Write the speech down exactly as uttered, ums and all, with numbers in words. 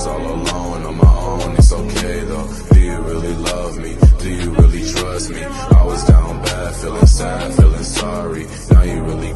was all alone on my own. It's okay though. Do you really love me? Do you really trust me? I was down bad, feeling sad, feeling sorry. Now you really